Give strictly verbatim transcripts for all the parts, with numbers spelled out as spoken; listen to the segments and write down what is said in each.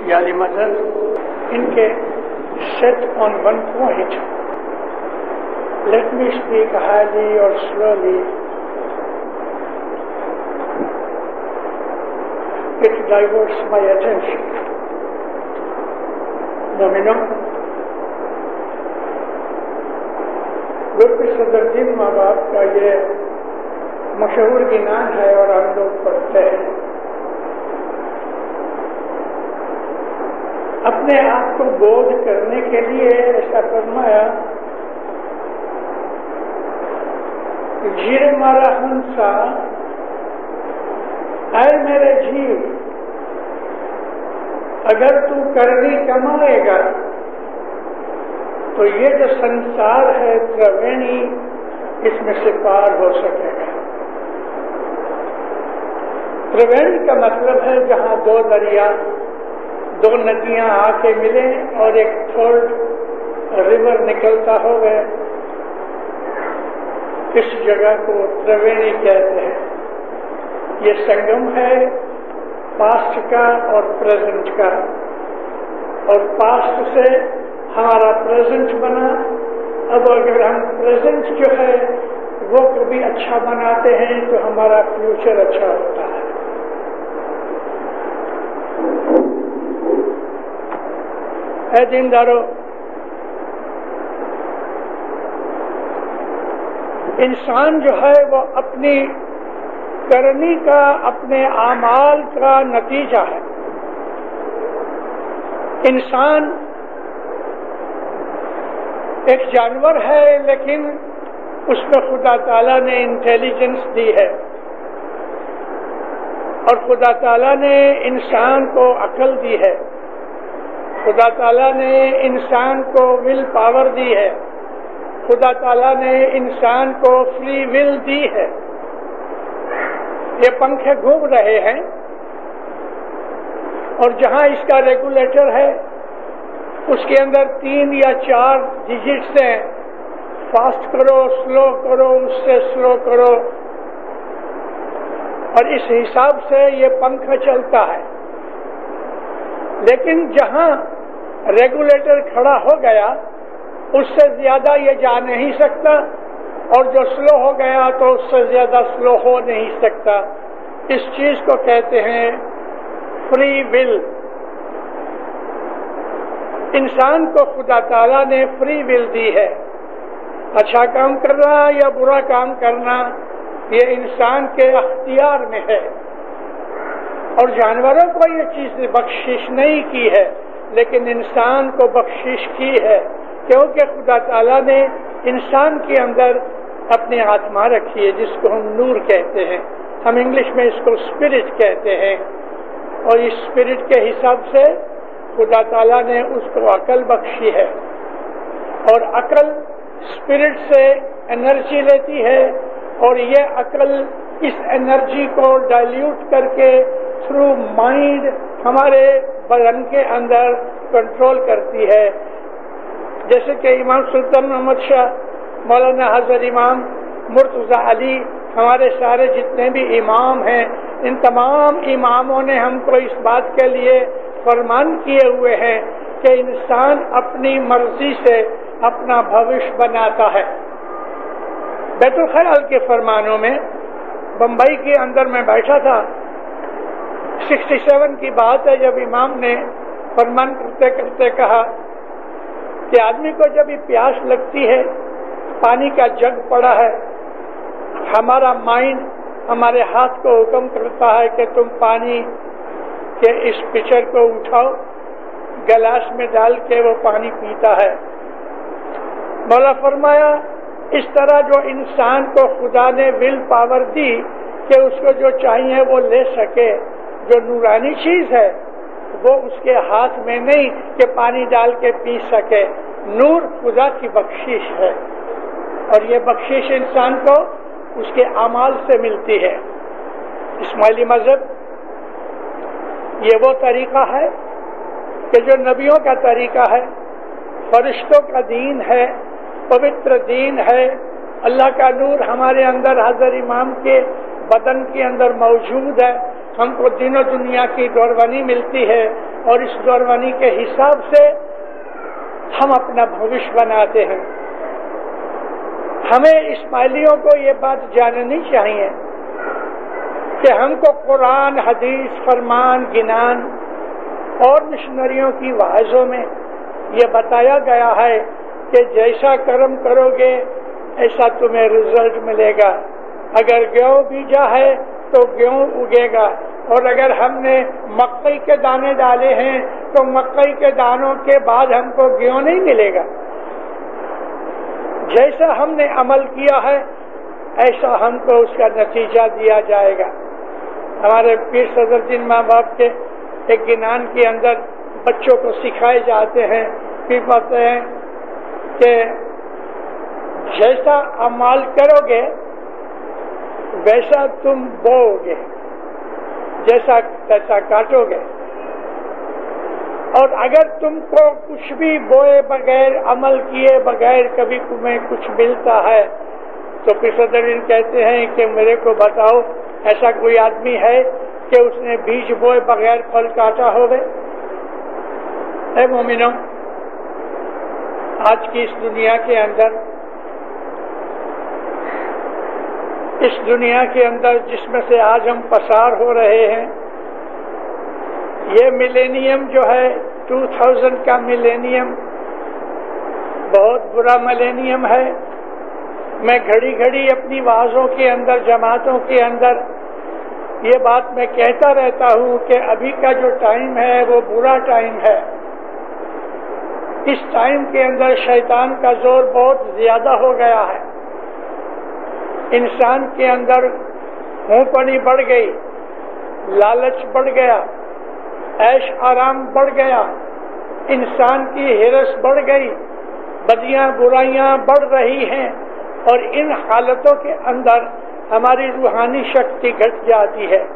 Yali Mother, इनके set on one point. Let me speak highly or slowly. It diverts my attention. Domino, गुरु सदरुद्दीन माँ बाप का ये मशहूर गिनान है और हम लोग पढ़ते हैं। अपने आप को बोध करने के लिए ऐसा फरमाया, जीर मारा हंसा, ऐ मेरे जीव, अगर तू करनी कमाएगा तो ये जो संसार है त्रिवेणी, इसमें से पार हो सकेगा। त्रिवेणी का मतलब है जहाँ दो दरिया, दो नदियां आके मिले और एक थर्ड रिवर निकलता हो गए, इस जगह को त्रिवेणी कहते हैं। ये संगम है पास्ट का और प्रेजेंट का, और पास्ट से हमारा प्रेजेंट बना। अब अगर हम प्रेजेंट जो है वो कभी अच्छा बनाते हैं तो हमारा फ्यूचर अच्छा होता है। है दीनदारो, इंसान जो है वो अपनी करनी का, अपने आमाल का नतीजा है। इंसान एक जानवर है, लेकिन उसमें खुदा ताला ने इंटेलिजेंस दी है, और खुदा ताला ने इंसान को अक्ल दी है, खुदा ताला ने इंसान को विल पावर दी है, खुदा ताला ने इंसान को फ्री विल दी है। ये पंखे घूम रहे हैं, और जहां इसका रेगुलेटर है उसके अंदर तीन या चार डिजिट्स हैं, फास्ट करो, स्लो करो, उससे स्लो करो, और इस हिसाब से ये पंखा चलता है। लेकिन जहां रेगुलेटर खड़ा हो गया उससे ज्यादा ये जा नहीं सकता, और जो स्लो हो गया तो उससे ज्यादा स्लो हो नहीं सकता। इस चीज को कहते हैं फ्री विल। इंसान को खुदा ताला ने फ्री विल दी है। अच्छा काम करना या बुरा काम करना ये इंसान के अख्तियार में है, और जानवरों को ये चीज बख्शिश नहीं की है, लेकिन इंसान को बख्शिश की है, क्योंकि खुदा ताला ने इंसान के अंदर अपनी आत्मा रखी है, जिसको हम नूर कहते हैं। हम इंग्लिश में इसको स्पिरिट कहते हैं, और इस स्पिरिट के हिसाब से खुदा ताला ने उसको अकल बख्शी है, और अकल स्पिरिट से एनर्जी लेती है, और ये अकल इस एनर्जी को डाइल्यूट करके थ्रू माइंड हमारे बदन के अंदर कंट्रोल करती है। जैसे कि इमाम सुल्तान मोहम्मद शाह, मौलाना हजरत इमाम मुर्तजा अली, हमारे सारे जितने भी इमाम हैं, इन तमाम इमामों ने हमको इस बात के लिए फरमान किए हुए हैं कि इंसान अपनी मर्जी से अपना भविष्य बनाता है। बैतुल ख्याल के फरमानों में, बम्बई के अंदर में बैठा था, सड़सठ की बात है, जब इमाम ने फरमान करते करते कहा कि आदमी को जब भी प्यास लगती है, पानी का जग पड़ा है, हमारा माइंड हमारे हाथ को हुक्म करता है कि तुम पानी के इस पिचर को उठाओ, गिलास में डाल के वो पानी पीता है। मौला फरमाया, इस तरह जो इंसान को खुदा ने विल पावर दी कि उसको जो चाहिए वो ले सके, जो नूरानी चीज है वो उसके हाथ में नहीं कि पानी डाल के पी सके। नूर खुदा की बख्शिश है, और ये बख्शिश इंसान को उसके अमाल से मिलती है। इस्माइली मजहब ये वो तरीका है कि जो नबियों का तरीका है, फरिश्तों का दीन है, पवित्र दीन है। अल्लाह का नूर हमारे अंदर हजरत इमाम के बदन के अंदर मौजूद है। हमको दिनों दुनिया की दौरवानी मिलती है, اور اس دورانی کے حساب سے ہم اپنا بھوشیہ بناتے ہیں۔ ہمیں اسماعیلیوں کو یہ بات جاننی چاہیے کہ ہم کو قرآن، حدیث، فرمان، گنان اور مشنریوں کی وعظوں میں یہ بتایا گیا ہے کہ جیسا کرم کرو گے ایسا تمہیں رزلٹ ملے گا۔ اگر گیہوں بیجا ہے تو گیہوں اگے گا، اور اگر ہم نے مکئی کے دانے ڈالے ہیں تو مکئی کے دانوں کے بعد ہم کو گیہوں نہیں ملے گا۔ جیسا ہم نے عمل کیا ہے ایسا ہم کو اس کا نتیجہ دیا جائے گا۔ ہمارے پیر صدر الدین ماں باپ کے ایک گنان کے اندر بچوں کو سکھائے جاتے ہیں کہ پتہ ہے کہ جیسا عمل کرو گے ویسا تم بو گے، جیسا تیسا کاٹو گے۔ اور اگر تم کو کچھ بھی بوئے بغیر، عمل کیے بغیر کبھی تمہیں کچھ ملتا ہے تو پھر صدر کہتے ہیں کہ میرے کو بتاؤ ایسا کوئی آدمی ہے کہ اس نے بیج بوئے بغیر پھل کاٹا ہوگا؟ اے مومنوں، آج کی اس دنیا کے اندر اس دنیا کے اندر جس میں سے آج ہم پسار ہو رہے ہیں، یہ ملینیم جو ہے ٹو تھاؤزینڈ کا ملینیم بہت برا ملینیم ہے۔ میں گھڑی گھڑی اپنی وعظوں کے اندر، جماعتوں کے اندر یہ بات میں کہتا رہتا ہوں کہ ابھی کا جو ٹائم ہے وہ برا ٹائم ہے۔ اس ٹائم کے اندر شیطان کا زور بہت زیادہ ہو گیا ہے۔ انسان کے اندر ہوں پنی بڑھ گئی، لالچ بڑھ گیا، عیش آرام بڑھ گیا، انسان کی ہرس بڑھ گئی، بدیاں برائیاں بڑھ رہی ہیں، اور ان حالتوں کے اندر ہماری روحانی شکتی گھٹ جاتی ہے۔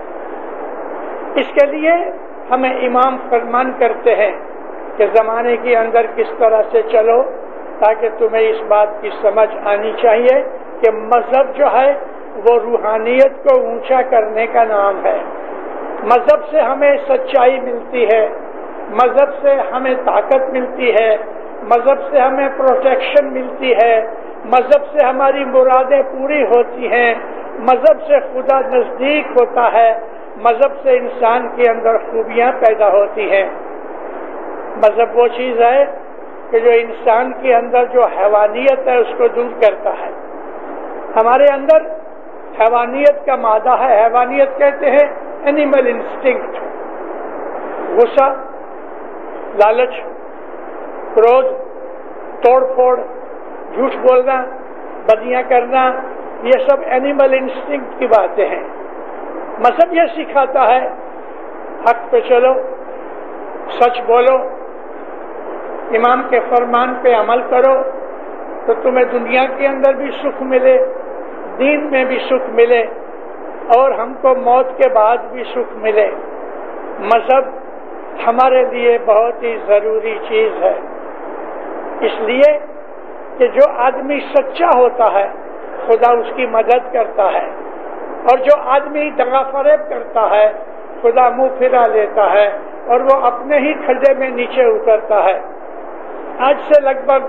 اس کے لیے ہمیں امام فرمان کرتے ہیں کہ زمانے کے اندر کس طرح سے چلو، تاکہ تمہیں اس بات کی سمجھ آنی چاہیے کہ مذہب جو ہے وہ روحانیت کو اونچا کرنے کا نام ہے۔ مذہب سے ہمیں سچائی ملتی ہے، مذہب سے ہمیں طاقت ملتی ہے، مذہب سے ہمیں پروٹیکشن ملتی ہے، مذہب سے ہماری مرادیں پوری ہوتی ہیں، مذہب سے خدا نزدیک ہوتا ہے، مذہب سے انسان کے اندر خوبیاں پیدا ہوتی ہیں۔ مذہب وہ چیز ہے کہ جو انسان کے اندر جو حیوانیت ہے اس کو دور کرتا ہے۔ ہمارے اندر حیوانیت کا مادہ ہے، حیوانیت کہتے ہیں اینیمل انسٹنکٹ، غصہ، لالچ، کروध، توڑ پھوڑ، جھوٹ بولنا، بدیاں کرنا، یہ سب اینیمل انسٹنکٹ کی باتیں ہیں۔ مذہب یہ سکھاتا ہے حق پہ چلو، سچ بولو، امام کے فرمان پہ عمل کرو تو تمہیں دنیا کے اندر بھی سکھ ملے، دین میں بھی سکھ ملے، اور ہم کو موت کے بعد بھی سکھ ملے۔ مذہب ہمارے لیے بہت ہی ضروری چیز ہے، اس لیے کہ جو آدمی سچا ہوتا ہے خدا اس کی مدد کرتا ہے، اور جو آدمی دغا فریب کرتا ہے خدا منہ پھرا لیتا ہے اور وہ اپنے ہی کھڈے میں نیچے اترتا ہے۔ آج سے لگ بھگ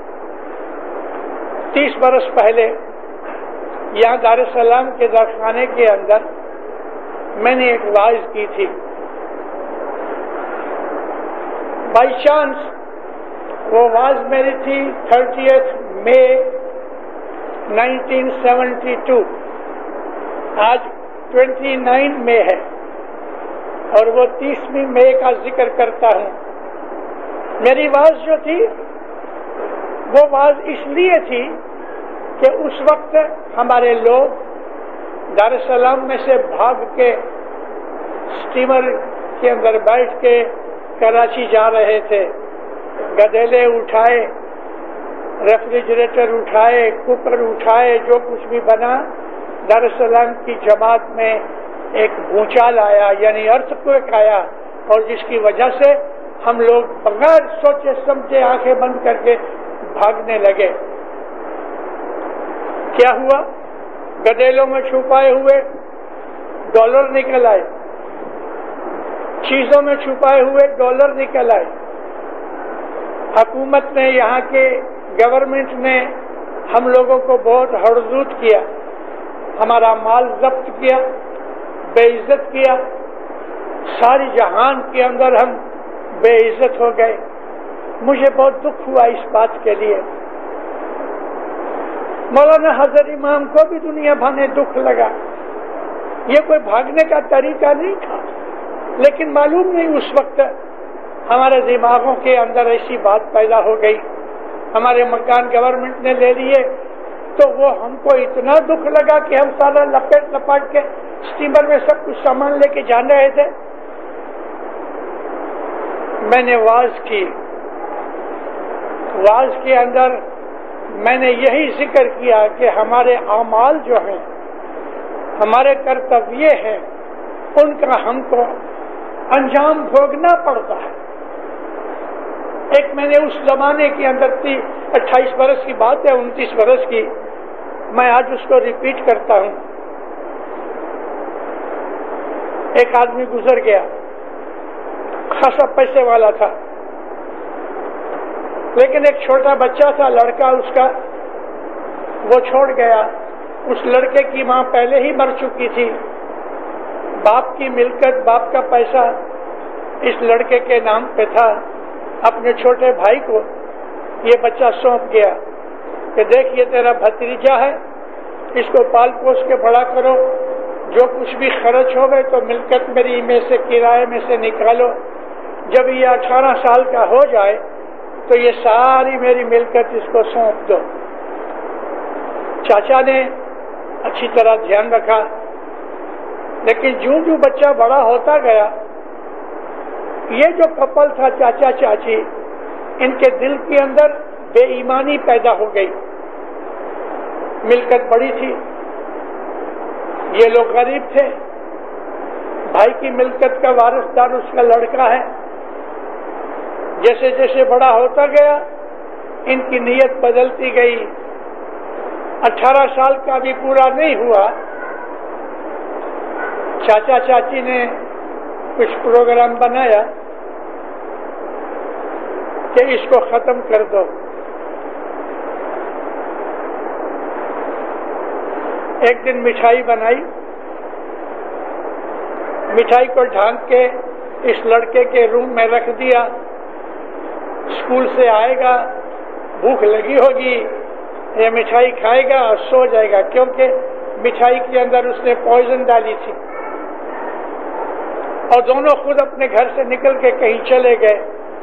تیس برس پہلے یہاں دار السلام کے درخانے کے اندر میں نے ایک واعظ کی تھی۔ بائی چانس وہ واعظ میری تھی thirtieth May nineteen seventy two, آج ٹوینٹی نائن مئی ہے اور وہ تیسویں مئی کا ذکر کرتا ہوں۔ میری واعظ جو تھی وہ واعظ اس لیے تھی کہ اس وقت ہمارے لوگ دار السلام میں سے بھاگ کے اسٹیمر کے اندر بیٹھ کے کراچی جا رہے تھے، گدھیلے اٹھائے، ریفریجریٹر اٹھائے، کوکر اٹھائے، جو کچھ بھی بنا۔ دار السلام کی جماعت میں ایک بھونچال آیا، یعنی ارتھ کوئک آیا، اور جس کی وجہ سے ہم لوگ بغیر سوچے سمجھے آنکھیں بند کر کے بھاگنے لگے۔ کیا ہوا؟ گدیلوں میں چھپائے ہوئے ڈالر نکل آئے، چیزوں میں چھپائے ہوئے ڈالر نکل آئے. حکومت نے، یہاں کے گورنمنٹ نے ہم لوگوں کو بہت ہڑزود کیا، ہمارا مال ضبط کیا، بے عزت کیا، ساری جہان کے اندر ہم بے عزت ہو گئے. مجھے بہت دکھ ہوا اس بات کے لیے. مولانا حضرت امام کو بھی دنیا بھر میں دکھ لگا. یہ کوئی بھاگنے کا طریقہ نہیں تھا، لیکن معلوم نہیں اس وقت ہمارے دماغوں کے اندر ایسی بات پیدا ہو گئی. ہمارے مکان گورنمنٹ نے لے لیے تو وہ ہم کو اتنا دکھ لگا کہ ہم سارا لپیٹ لپاٹ کے اسٹیمر میں سب کچھ سامان لے کے جان رہے تھے. میں نے واز کی، واز کے اندر میں نے یہی ذکر کیا کہ ہمارے اعمال جو ہیں، ہمارے کرتویے ہیں، ان کا ہم کو انجام بھوگنا پڑتا ہے. ایک میں نے اس زمانے کے اندر تھی، اٹھائیس برس کی بات ہے، انتیس برس کی، میں آج اس کو ریپیٹ کرتا ہوں. ایک آدمی گزر گیا، خاصا پیسے والا تھا، لیکن ایک چھوٹا بچہ تھا، لڑکا اس کا، وہ چھوڑ گیا. اس لڑکے کی ماں پہلے ہی مر چکی تھی. باپ کی ملکت، باپ کا پیسہ اس لڑکے کے نام پہ تھا. اپنے چھوٹے بھائی کو یہ بچہ سونپ گیا کہ دیکھ یہ تیرا بھتیجا ہے، اس کو پال پوس کے بڑا کرو، جو کچھ بھی خرچ ہو گئے تو ملکت میری میں سے کرائے میں سے نکالو. جب یہ اٹھارہ سال کا ہو جائے تو یہ ساری میری ملکت اس کو سونپ دو. چاچا نے اچھی طرح دھیان رکھا، لیکن جوں جوں بچہ بڑا ہوتا گیا، یہ جو کپل تھا چاچا چاچی، ان کے دل کے اندر بے ایمانی پیدا ہو گئی. ملکت بڑی تھی، یہ لوگ غریب تھے، بھائی کی ملکت کا وارث دار اس کا لڑکا ہے. جیسے جیسے بڑا ہوتا گیا ان کی نیت بدلتی گئی. اٹھارہ سال کا بھی پورا نہیں ہوا، چاچا چاچی نے کچھ پروگرام بنایا کہ اس کو ختم کر دو. ایک دن مٹھائی بنائی، مٹھائی کو ڈھانک کے اس لڑکے کے روم میں رکھ دیا. اسکول سے آئے گا، بھوک لگی ہوگی، یہ مٹھائی کھائے گا اور سو جائے گا، کیونکہ مٹھائی کے اندر اس نے پوائزن ڈالی تھی. اور دونوں خود اپنے گھر سے نکل کے کہیں چلے گئے.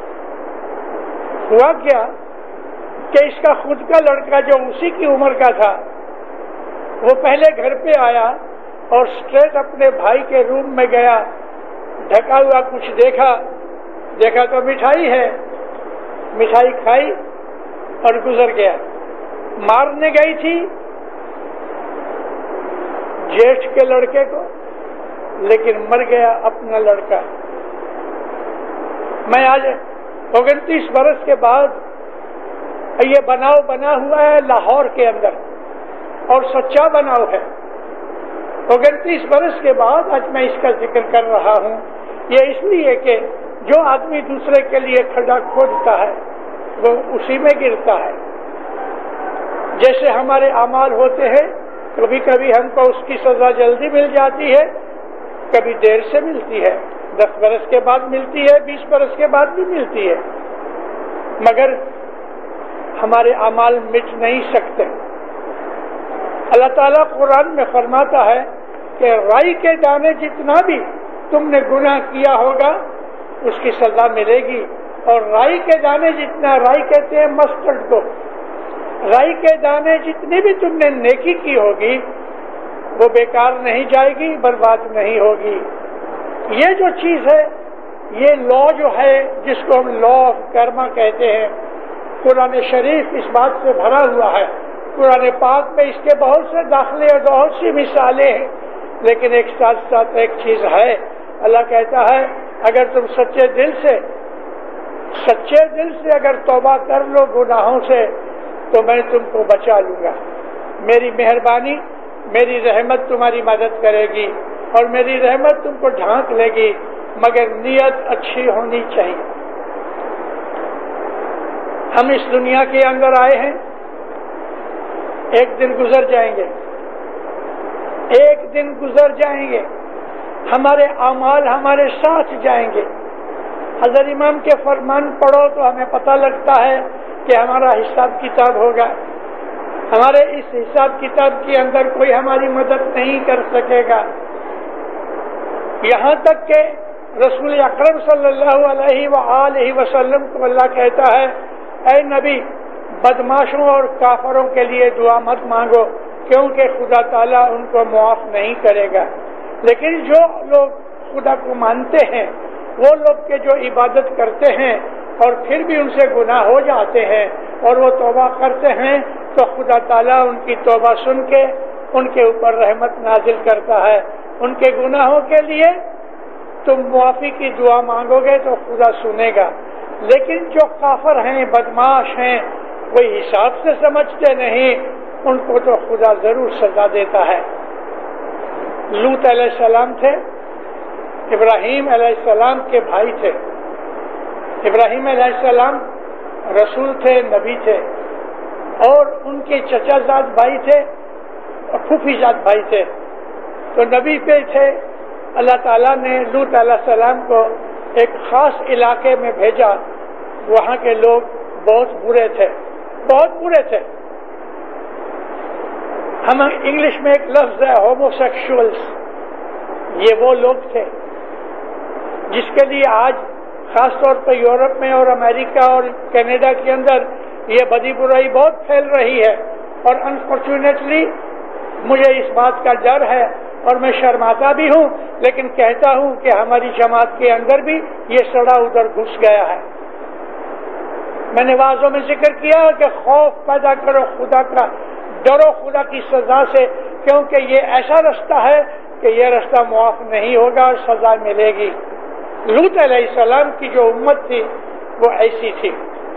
ہوا کیا کہ اس کا خود کا لڑکا جو اسی کی عمر کا تھا، وہ پہلے گھر پہ آیا اور اسٹریٹ اپنے بھائی کے روم میں گیا. ڈھکا ہوا کچھ دیکھا، دیکھا تو مٹھائی ہے، مٹھائی کھائی اور گزر گیا. مارنے گئی تھی جیٹھ کے لڑکے کو، لیکن مر گیا اپنا لڑکا. میں آج انتیس برس کے بعد یہ بناؤ بنا ہوا ہے لاہور کے اندر، اور سچا بناؤ ہے. انتیس برس کے بعد آج میں اس کا ذکر کر رہا ہوں. یہ اس لیے کہ جو آدمی دوسرے کے لیے کھڈا کھودتا ہے وہ اسی میں گرتا ہے. جیسے ہمارے اعمال ہوتے ہیں، کبھی کبھی ہم کو اس کی سزا جلدی مل جاتی ہے، کبھی دیر سے ملتی ہے، دس برس کے بعد ملتی ہے، بیس برس کے بعد بھی ملتی ہے، مگر ہمارے اعمال مٹ نہیں سکتے. اللہ تعالیٰ قرآن میں فرماتا ہے کہ رائی کے دانے جتنا بھی تم نے گناہ کیا ہوگا اس کی سزا ملے گی، اور رائی کے دانے جتنا، رائی کہتے ہیں مسٹرڈ کو، رائی کے دانے جتنی بھی تم نے نیکی کی ہوگی وہ بیکار نہیں جائے گی، برباد نہیں ہوگی. یہ جو چیز ہے، یہ لا جو ہے جس کو ہم لا آف کرما کہتے ہیں، قرآن شریف اس بات سے بھرا ہوا ہے. قرآن پاک میں اس کے بہت سے داخلے اور بہت سی مثالیں ہیں، لیکن ایک ساتھ ساتھ ایک چیز ہے. اللہ کہتا ہے اگر تم سچے دل سے سچے دل سے اگر توبہ کر لو گناہوں سے تو میں تم کو بچا لوں گا. میری مہربانی، میری رحمت تمہاری مدد کرے گی، اور میری رحمت تم کو ڈھانک لے گی، مگر نیت اچھی ہونی چاہیے۔ ہم اس دنیا کے اندر آئے ہیں، ایک دن گزر جائیں گے، ایک دن گزر جائیں گے، ہمارے اعمال ہمارے ساتھ جائیں گے۔ حضرت امام کے فرمان پڑھو تو ہمیں پتہ لگتا ہے کہ ہمارا حساب کتاب ہوگا۔ ہمارے اس حساب کتاب کے اندر کوئی ہماری مدد نہیں کر سکے گا، یہاں تک کہ رسول اکرم صلی اللہ علیہ وآلہ وسلم کو اللہ کہتا ہے، اے نبی بدماشوں اور کافروں کے لیے دعا مت مانگو، کیونکہ خدا تعالیٰ ان کو معاف نہیں کرے گا۔ لیکن جو لوگ خدا کو مانتے ہیں، وہ لوگ کے جو عبادت کرتے ہیں اور پھر بھی ان سے گناہ ہو جاتے ہیں اور وہ توبہ کرتے ہیں، تو خدا تعالیٰ ان کی توبہ سن کے ان کے اوپر رحمت نازل کرتا ہے۔ ان کے گناہوں کے لیے تم معافی کی دعا مانگو گے تو خدا سنے گا۔ لیکن جو کافر ہیں، بدماش ہیں، کوئی حساب سے سمجھتے نہیں، ان کو تو خدا ضرور سزا دیتا ہے۔ لوط علیہ السلام تھے، ابراہیم علیہ السلام کے بھائی تھے۔ ابراہیم علیہ السلام رسول تھے، نبی تھے، اور ان کے چچا زاد بھائی تھے اور پھوپھی زاد بھائی تھے، تو نبی پہ تھے۔ اللہ تعالیٰ نے لوط علیہ السلام کو ایک خاص علاقے میں بھیجا، وہاں کے لوگ بہت برے تھے، بہت برے تھے۔ ہم انگلش میں ایک لفظ ہے ہومو سیکشولس، یہ وہ لوگ تھے جس کے لیے آج خاص طور پہ یورپ میں اور امریکہ اور کینیڈا کے اندر یہ بدی برائی بہت پھیل رہی ہے، اور انفارچونیٹلی مجھے اس بات کا ڈر ہے اور میں شرماتا بھی ہوں، لیکن کہتا ہوں کہ ہماری جماعت کے اندر بھی یہ سڑا ادھر گھس گیا ہے۔ میں نے واضح میں ذکر کیا کہ خوف پیدا کرو خدا کا، ڈرو خدا کی سزا سے، کیونکہ یہ ایسا رستہ ہے کہ یہ رستہ معاف نہیں ہوگا اور سزا ملے گی۔ لوط علیہ السلام کی جو امت تھی وہ ایسی تھی۔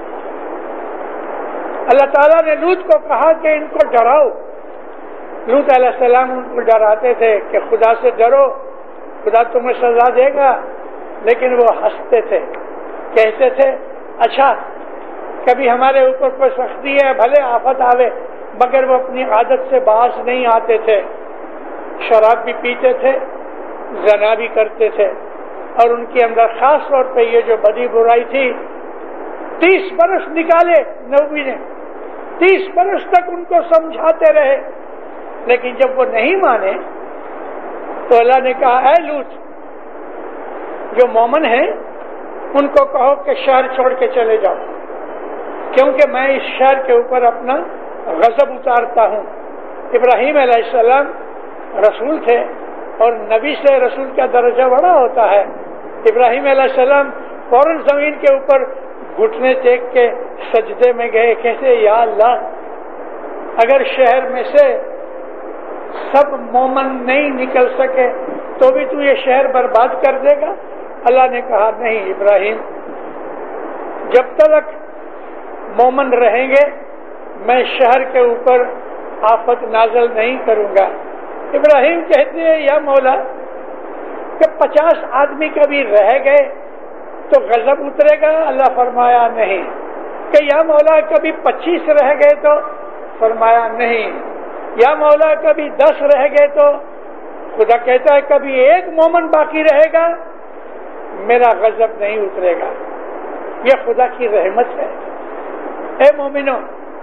اللہ تعالیٰ نے لوط کو کہا کہ ان کو ڈراؤ۔ لوط علیہ السلام ان کو ڈراتے تھے کہ خدا سے ڈرو، خدا تمہیں سزا دے گا، لیکن وہ ہنستے تھے، کہتے تھے اچھا کبھی ہمارے اوپر کوئی سختی ہے، بھلے آفت آوے، مگر وہ اپنی عادت سے باز نہیں آتے تھے۔ شراب بھی پیتے تھے، زنا بھی کرتے تھے، اور ان کے اندر خاص طور پہ یہ جو بدی برائی تھی، تیس برس نکالے نبی نے، تیس برس تک ان کو سمجھاتے رہے، لیکن جب وہ نہیں مانے تو اللہ نے کہا اے لوط، جو مومن ہیں ان کو کہو کہ شہر چھوڑ کے چلے جاؤ، کیونکہ میں اس شہر کے اوپر اپنا غضب اتارتا ہوں۔ ابراہیم علیہ السلام رسول تھے، اور نبی سے رسول کا درجہ بڑا ہوتا ہے۔ ابراہیم علیہ السلام فوراً زمین کے اوپر گھٹنے ٹیک کے سجدے میں گئے، کہتے یا اللہ اگر شہر میں سے سب مومن نہیں نکل سکے تو بھی تو یہ شہر برباد کر دے گا؟ اللہ نے کہا نہیں ابراہیم، جب تک مومن رہیں گے میں شہر کے اوپر آفت نازل نہیں کروں گا۔ ابراہیم کہتے ہیں یا مولا کہ پچاس آدمی کبھی رہ گئے تو غضب اترے گا؟ اللہ فرمایا نہیں۔ کہ یا مولا کبھی پچیس رہ گئے تو؟ فرمایا نہیں۔ یا مولا کبھی دس رہ گئے تو؟ خدا کہتا ہے کبھی ایک مومن باقی رہے گا میرا غضب نہیں اترے گا۔ یہ خدا کی رحمت ہے۔ اے مومنوں،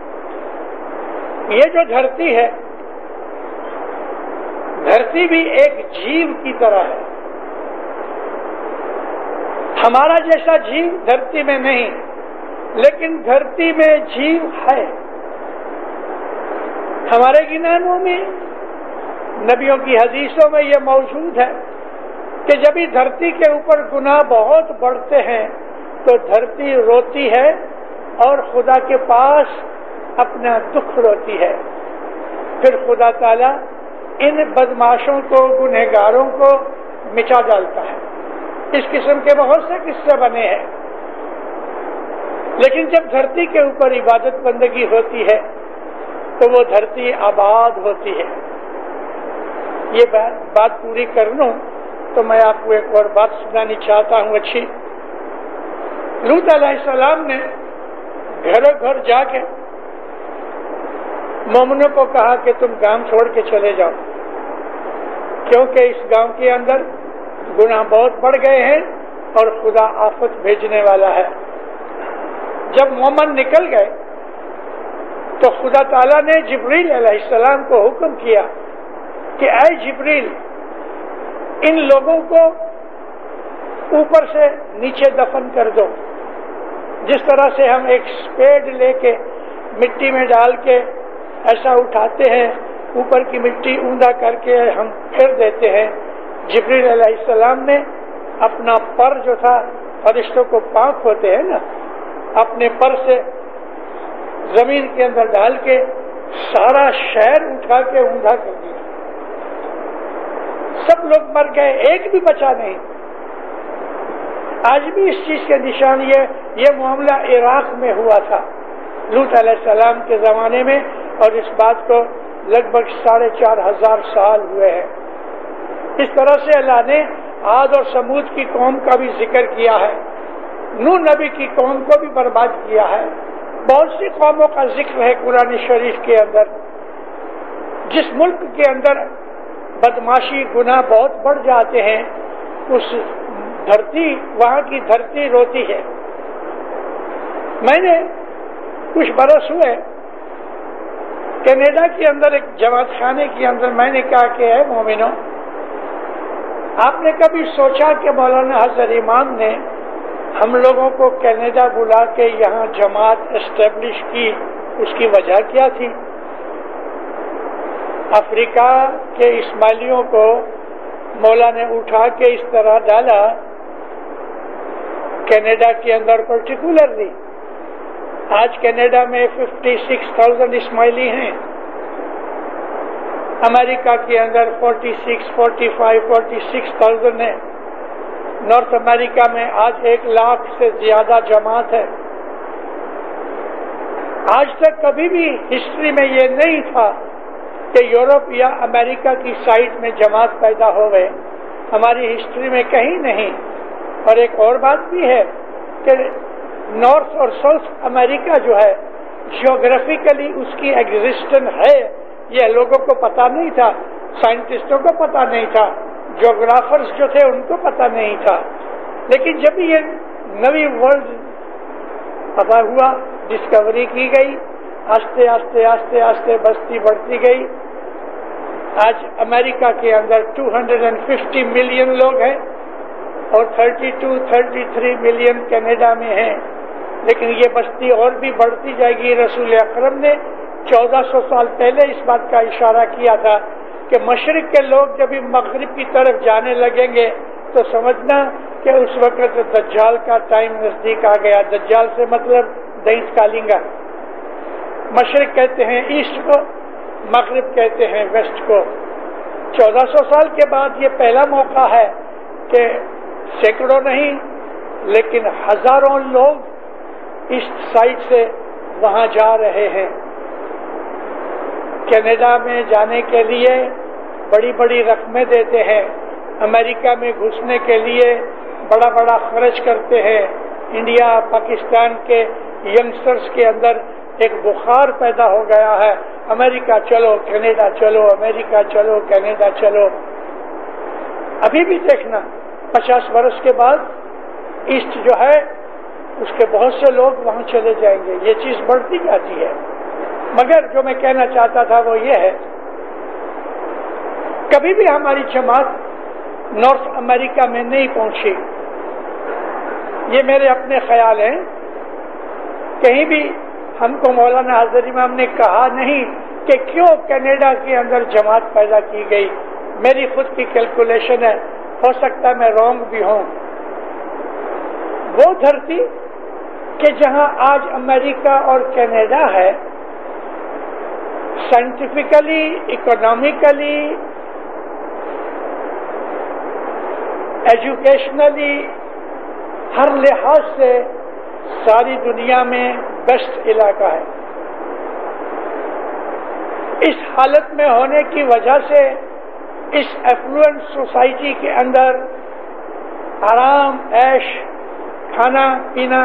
یہ جو دھرتی ہے، دھرتی بھی ایک جیو کی طرح ہے۔ ہمارا جیسا جیو دھرتی میں نہیں، لیکن دھرتی میں جیو ہے۔ ہمارے گنانوں میں، نبیوں کی حدیثوں میں یہ موجود ہے کہ جب ہی دھرتی کے اوپر گناہ بہت بڑھتے ہیں تو دھرتی روتی ہے اور خدا کے پاس اپنا دکھ روتی ہے۔ پھر خدا تعالیٰ ان بدماشوں کو، گنہگاروں کو مٹا ڈالتا ہے۔ اس قسم کے بہت سے قصے بنے ہیں، لیکن جب دھرتی کے اوپر عبادت بندگی ہوتی ہے تو وہ دھرتی آباد ہوتی ہے۔ یہ بات پوری کر لوں تو میں آپ کو ایک اور بات سنانی چاہتا ہوں اچھی. لوط علیہ السلام نے گھروں گھر جا کے مومنوں کو کہا کہ تم گاؤں چھوڑ کے چلے جاؤ، کیونکہ اس گاؤں کے اندر گناہ بہت بڑھ گئے ہیں اور خدا آفت بھیجنے والا ہے. جب مومن نکل گئے تو خدا تعالیٰ نے جبریل علیہ السلام کو حکم کیا کہ اے جبریل، ان لوگوں کو اوپر سے نیچے دفن کر دو. جس طرح سے ہم ایک اسپیڈ لے کے مٹی میں ڈال کے ایسا اٹھاتے ہیں، اوپر کی مٹی اوندا کر کے ہم پھیر دیتے ہیں، جبریل علیہ السلام نے اپنا پر جو تھا، فرشتوں کو پاک ہوتے ہیں نا، اپنے پر سے زمین کے اندر ڈال کے سارا شہر اٹھا کے اوندا کر دیا. سب لوگ مر گئے، ایک بھی بچا نہیں. آج بھی اس چیز کے نشان یہ یہ معاملہ عراق میں ہوا تھا لوط علیہ السلام کے زمانے میں، اور اس بات کو لگ بھگ ساڑھے چار ہزار سال ہوئے ہیں. اس طرح سے اللہ نے عاد اور سمود کی قوم کا بھی ذکر کیا ہے، نوح نبی کی قوم کو بھی برباد کیا ہے. بہت سی قوموں کا ذکر ہے قرآن شریف کے اندر. جس ملک کے اندر بدماشی گناہ بہت بڑھ جاتے ہیں، اس دھرتی وہاں کی دھرتی روتی ہے. میں نے کچھ برس ہوئے کینیڈا کے اندر ایک جماعت خانے کے اندر میں نے کہا کہ اے مومنوں، آپ نے کبھی سوچا کہ مولانا حضرت امام نے ہم لوگوں کو کینیڈا بلا کے یہاں جماعت اسٹیبلش کی، اس کی وجہ کیا تھی؟ افریقہ کے اسماعیلیوں کو مولا نے اٹھا کے اس طرح ڈالا کینیڈا کے اندر پرٹیکولرلی. آج کینیڈا میں ففٹی سکس تھاؤزینڈ اسماعیلی ہیں، امریکہ کے اندر forty six forty five forty six thousand ہے. نارتھ امریکہ میں آج ایک لاکھ سے زیادہ جماعت ہے. آج تک کبھی بھی ہسٹری میں یہ نہیں تھا کہ یورپ یا امریکہ کی سائٹ میں جماعت پیدا ہو گئے، ہماری ہسٹری میں کہیں نہیں. اور ایک اور بات بھی ہے کہ نارتھ اور ساؤتھ امریکہ جو ہے جیوگرافیکلی اس کی ایگزسٹنس ہے، یہ لوگوں کو پتا نہیں تھا، سائنٹسٹوں کو پتا نہیں تھا، جیوگرافرز جو تھے ان کو پتا نہیں تھا. لیکن جب یہ نئی ورلڈ پتا ہوا، ڈسکوری کی گئی، آستے آستے آستے آستے بستی بڑھتی گئی. آج امریکہ کے اندر دو سو پچاس ملین لوگ ہیں اور بتیس تینتیس ملین کینیڈا میں ہیں. لیکن یہ بستی اور بھی بڑھتی جائے گی. رسول اکرم نے چودہ سو سال پہلے اس بات کا اشارہ کیا تھا کہ مشرق کے لوگ جب مغرب کی طرف جانے لگیں گے تو سمجھنا کہ اس وقت دجال کا ٹائم نزدیک آ گیا. دجال سے مطلب دینت کالنگا. مشرق کہتے ہیں ایسٹ کو، مغرب کہتے ہیں ویسٹ کو. چودہ سو سال کے بعد یہ پہلا موقع ہے کہ سینکڑوں نہیں لیکن ہزاروں لوگ اس سائٹ سے وہاں جا رہے ہیں. کینیڈا میں جانے کے لیے بڑی بڑی رقمیں دیتے ہیں، امریکہ میں گھسنے کے لیے بڑا بڑا خرچ کرتے ہیں. انڈیا پاکستان کے ینگسٹرز کے اندر ایک بخار پیدا ہو گیا ہے، امریکہ چلو کینیڈا چلو، امریکہ چلو کینیڈا چلو. ابھی بھی دیکھنا پچاس برس کے بعد ایسٹ جو ہے اس کے بہت سے لوگ وہاں چلے جائیں گے. یہ چیز بڑھتی جاتی ہے. مگر جو میں کہنا چاہتا تھا وہ یہ ہے، کبھی بھی ہماری جماعت نارتھ امریکہ میں نہیں پہنچی. یہ میرے اپنے خیال ہیں. کہیں بھی ہم کو مولانا حضرت امام نے کہا نہیں کہ کیوں کینیڈا کے اندر جماعت پیدا کی گئی. میری خود کی کیلکولیشن ہے، ہو سکتا ہے میں رانگ بھی ہوں. وہ دھرتی کہ جہاں آج امریکہ اور کینیڈا ہے، سائنٹیفکلی، اکنامیکلی، ایجوکیشنلی، ہر لحاظ سے ساری دنیا میں بیسٹ علاقہ ہے. اس حالت میں ہونے کی وجہ سے اس ایفلوئنٹ سوسائٹی کے اندر آرام، عیش، کھانا پینا،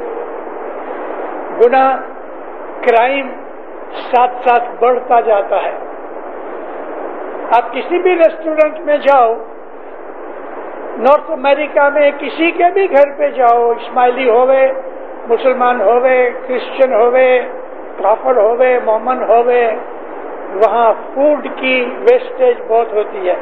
گناہ، کرائم ساتھ ساتھ بڑھتا جاتا ہے۔ آپ کسی بھی ریسٹورنٹ میں جاؤ، نارتھ امریکہ میں کسی کے بھی گھر پہ جاؤ، اسماعیلی ہوئے، مسلمان ہوئے، کرسچن ہوئے، کافر ہوئے، مومن ہوئے، وہاں فوڈ کی ویسٹیج بہت ہوتی ہے۔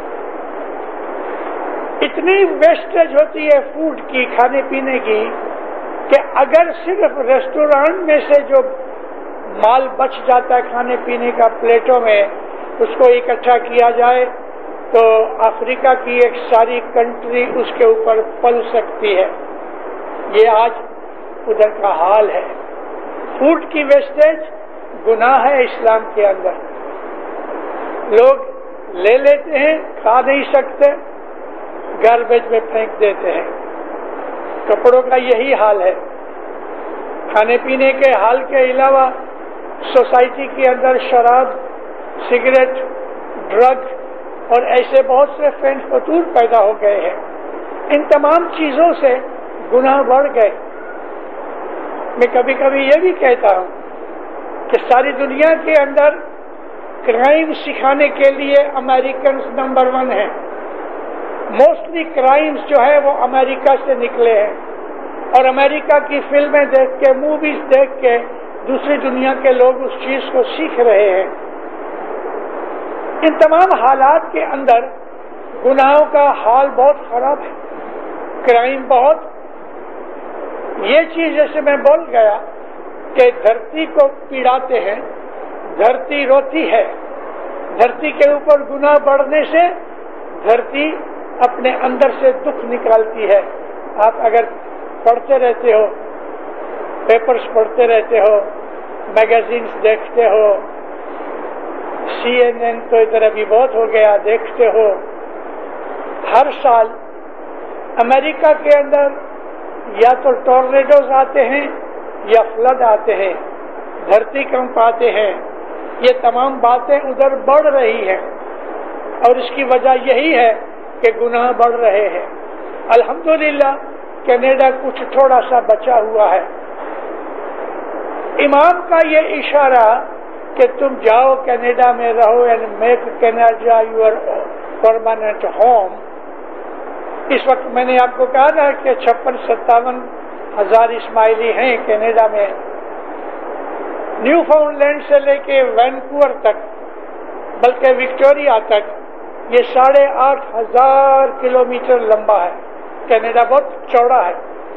اتنی ویسٹیج ہوتی ہے فوڈ کی، کھانے پینے کی، کہ اگر صرف ریسٹورانٹ میں سے جو مال بچ جاتا ہے کھانے پینے کا پلیٹوں میں، اس کو اکٹھا کیا جائے تو افریقہ کی ایک ساری کنٹری اس کے اوپر پل سکتی ہے۔ یہ آج ادھر کا حال ہے۔ فوڈ کی ویسٹیج گناہ ہے اسلام کے اندر۔ لوگ لے لیتے ہیں، کھا نہیں سکتے، گاربیج میں پھینک دیتے ہیں۔ کپڑوں کا یہی حال ہے۔ کھانے پینے کے حال کے علاوہ سوسائٹی کے اندر شراب، سگریٹ، ڈرگ اور ایسے بہت سے فین فطور پیدا ہو گئے ہیں۔ ان تمام چیزوں سے گناہ بڑھ گئے۔ میں کبھی کبھی یہ بھی کہتا ہوں کہ ساری دنیا کے اندر کرائم سکھانے کے لیے امریکنز نمبر ون ہیں۔ موسٹلی کرائمز جو ہے وہ امریکہ سے نکلے ہیں، اور امریکہ کی فلمیں دیکھ کے، موویز دیکھ کے دوسری دنیا کے لوگ اس چیز کو سیکھ رہے ہیں۔ ان تمام حالات کے اندر گناہوں کا حال بہت خراب ہے، کرائم بہت۔ یہ چیز جیسے میں بول گیا کہ دھرتی کو پیڑاتے ہیں، دھرتی روتی ہے۔ دھرتی کے اوپر گناہ بڑھنے سے دھرتی اپنے اندر سے دکھ نکالتی ہے۔ آپ اگر پڑھتے رہتے ہو، پیپرز پڑھتے رہتے ہو، میگزینز دیکھتے ہو، سی این این تو ادھر ابھی بہت ہو گیا، دیکھتے ہو، ہر سال امریکہ کے اندر یا تو ٹورنیڈوز آتے ہیں یا فلڈ آتے ہیں، دھرتی کنپ آتے ہیں۔ یہ تمام باتیں ادھر بڑھ رہی ہیں، اور اس کی وجہ یہی ہے کہ گناہ بڑھ رہے ہیں۔ الحمدللہ کینیڈا کچھ تھوڑا سا بچا ہوا ہے۔ امام کا یہ اشارہ کہ تم جاؤ کینیڈا میں رہو، and make Canada your permanent home. اس وقت میں نے آپ کو کہا نا کہ چھپن ستاون ہزار اسماعیلی ہیں کینیڈا میں۔ نیو فاؤنڈ لینڈ سے لے کے وینکوور تک، بلکہ وکٹوریا تک، یہ ساڑھے آٹھ ہزار کلو میٹر لمبا ہے۔ کینیڈا بہت چوڑا ہے۔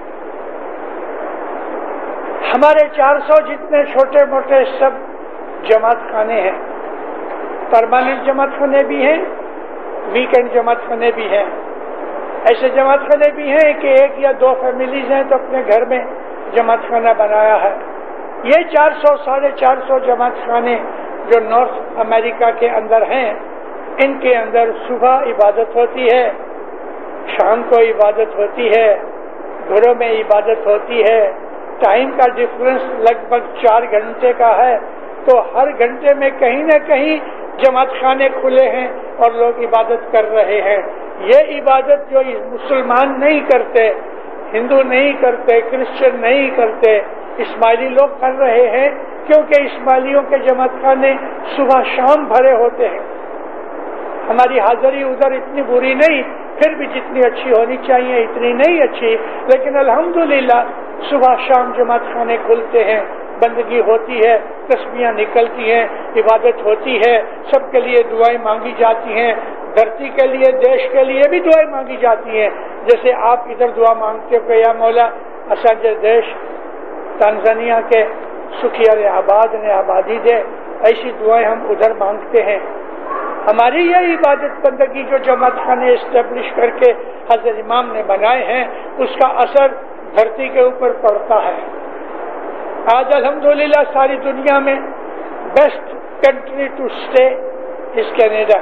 ہمارے چار سو جتنے چھوٹے موٹے سب جماعت خانے ہیں، پرماننٹ جماعت خانے بھی ہیں، ویکینڈ جماعت خانے بھی ہیں۔ ایسے جماعت خانے بھی ہیں کہ ایک یا دو فیملیز ہیں تو اپنے گھر میں جماعت خانہ بنایا ہے۔ یہ چار سو ساڑھے چار سو جماعت خانے جو نارتھ امریکہ کے اندر ہیں، ان کے اندر صبح عبادت ہوتی ہے، شام کو عبادت ہوتی ہے، گھروں میں عبادت ہوتی ہے۔ ٹائم کا ڈفرنس لگ بھگ چار گھنٹے کا ہے، تو ہر گھنٹے میں کہیں نہ کہیں جماعت خانے کھلے ہیں اور لوگ عبادت کر رہے ہیں۔ یہ عبادت جو مسلمان نہیں کرتے، ہندو نہیں کرتے، کرسچن نہیں کرتے، اسماعیلی لوگ کر رہے ہیں، کیونکہ اسماعیلیوں کے جماعت خانے صبح شام بھرے ہوتے ہیں۔ ہماری حاضری ادھر اتنی بری نہیں، پھر بھی جتنی اچھی ہونی چاہیے اتنی نہیں اچھی، لیکن الحمدللہ صبح شام جماعت خانے کھلتے ہیں، بندگی ہوتی ہے، تسبیحاں نکلتی ہیں، عبادت ہوتی ہے، سب کے لیے دعائیں مانگی جاتی ہیں، دھرتی کے لیے، دیش کے لیے بھی دعائیں مانگی جاتی ہیں۔ جیسے آپ ادھر دعا مانگتے ہو کہ یا مولا اساجے دیش تنزانیہ کے سکھیار آباد نے آبادی دے، ایسی دعائیں ہم ادھر مانگتے ہیں۔ ہماری یہ عبادت بندگی جو جماعت خانے اسٹیبلش کر کے حضرت امام نے بنائے ہیں، اس کا اثر دھرتی کے اوپر پڑتا ہے۔ آج الحمدللہ ساری دنیا میں best country to stay is Canada.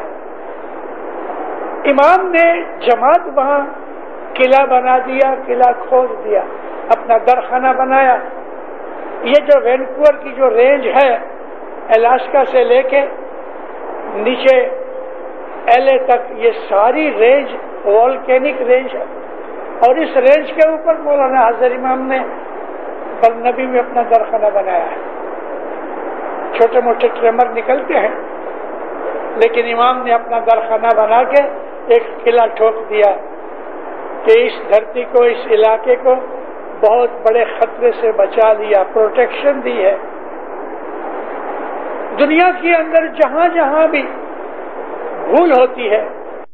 امام نے جماعت وہاں قلعہ بنا دیا، قلعہ کھود دیا، اپنا درخانہ بنایا۔ یہ جو وینکوور کی جو رینج ہے، الاسکا سے لے کے نیچے ایل اے تک یہ ساری رینج والکینک رینج ہے، اور اس رینج کے اوپر مولانا حضرت امام نے برنبی میں اپنا درخانہ بنایا ہے. چھوٹے موٹے ٹریمر نکلتے ہیں، لیکن امام نے اپنا درخانہ بنا کے ایک قلعہ ٹھوک دیا کہ اس دھرتی کو، اس علاقے کو بہت بڑے خطرے سے بچا لیا، پروٹیکشن دی ہے. دنیا کے اندر جہاں جہاں بھی بھول ہوتی ہے،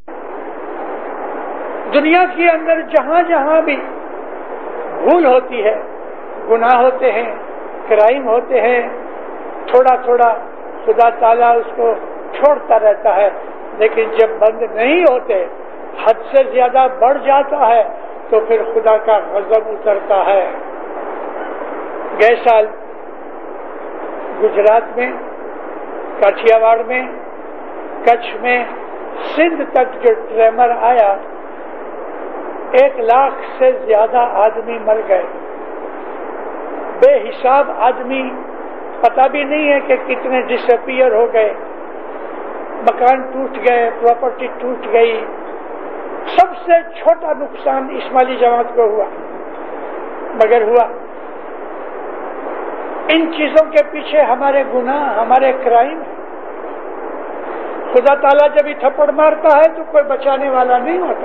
دنیا کے اندر جہاں جہاں بھی بھول ہوتی ہے، گناہ ہوتے ہیں، کرائم ہوتے ہیں، تھوڑا تھوڑا خدا تعالیٰ اس کو چھوڑتا رہتا ہے. لیکن جب بند نہیں ہوتے، حد سے زیادہ بڑھ جاتا ہے، تو پھر خدا کا غضب اترتا ہے. گئے سال گجرات میں، کاٹھیا واڑ میں، کچھ میں، سندھ تک جو ٹریمر آیا، ایک لاکھ سے زیادہ آدمی مر گئے. بے حساب آدمی، پتہ بھی نہیں ہے کہ کتنے ڈس اپیئر ہو گئے. مکان ٹوٹ گئے، پراپرٹی ٹوٹ گئی. سب سے چھوٹا نقصان اسماعیلی جماعت کو ہوا، مگر ہوا. ان چیزوں کے پیچھے ہمارے گناہ، ہمارے کرائم. خدا تعالیٰ جب ہی تھپڑ مارتا ہے تو کوئی بچانے والا نہیں ہوتا.